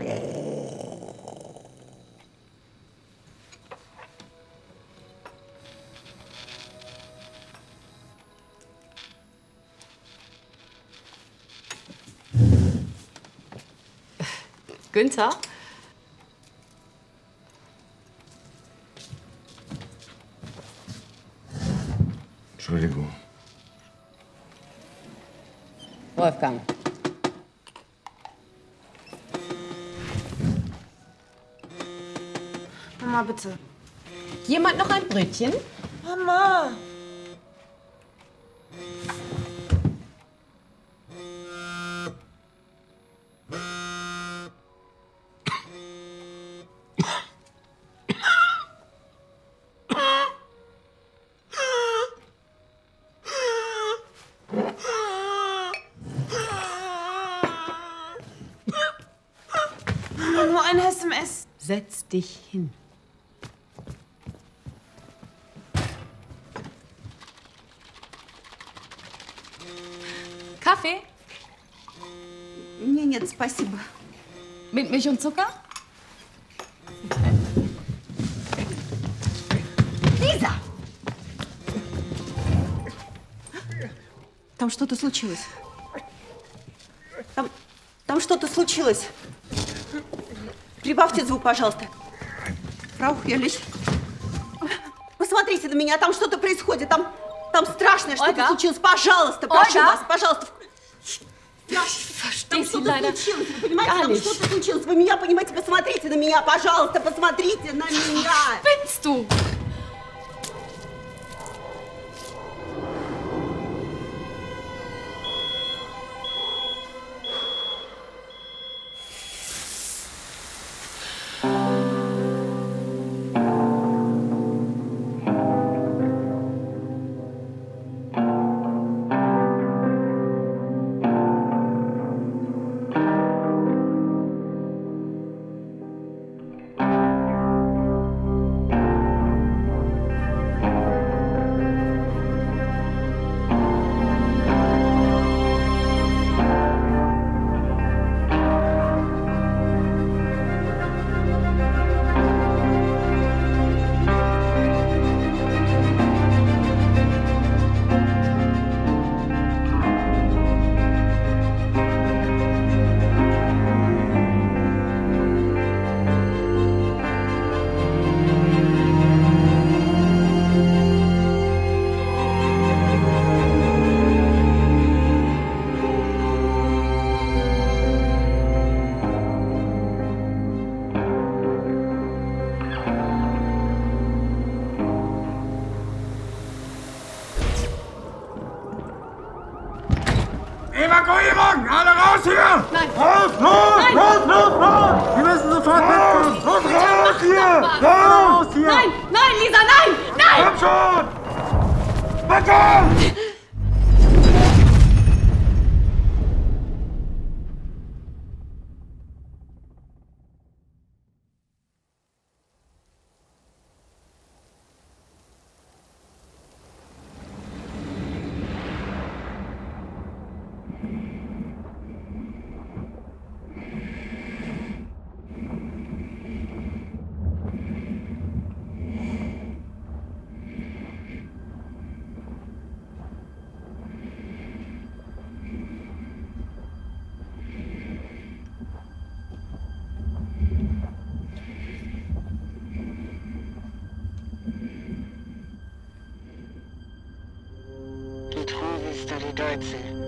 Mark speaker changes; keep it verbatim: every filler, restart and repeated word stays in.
Speaker 1: Günther?
Speaker 2: Entschuldigung.
Speaker 1: Wolfgang.
Speaker 3: Mama, bitte.
Speaker 1: Jemand noch ein Brötchen?
Speaker 3: Mama! Nur ein S M S.
Speaker 1: Setz dich hin. Kaffee?
Speaker 3: Nee, нет, спасибо.
Speaker 1: Mit Milch und Zucker?
Speaker 3: Лиза! Там что-то случилось. Там, там что-то случилось. Прибавьте звук, пожалуйста. Фрау Хелич. Посмотрите на меня, там что-то происходит. Там, там страшное что-то случилось. Пожалуйста, прошу
Speaker 1: Ольга?
Speaker 3: вас, пожалуйста.
Speaker 1: Verstehe Sie
Speaker 3: Что-то
Speaker 1: leider
Speaker 3: случилось, вы понимаете,
Speaker 1: gar
Speaker 3: там
Speaker 1: nicht.
Speaker 3: что-то случилось. Вы меня понимаете, посмотрите на меня, пожалуйста, посмотрите на меня.
Speaker 1: Spinnst du?
Speaker 2: Evakuierung! Alle raus hier!
Speaker 1: Nein!
Speaker 2: Raus, los,
Speaker 1: Nein!
Speaker 2: los, los, los! Wir müssen sofort mitkommen! Los, raus hier! Raus hier!
Speaker 1: Nein, nein, Lisa, nein! Nein!
Speaker 2: Komm schon! Wegkommen!
Speaker 4: Die Truhe ist da die Deutsche.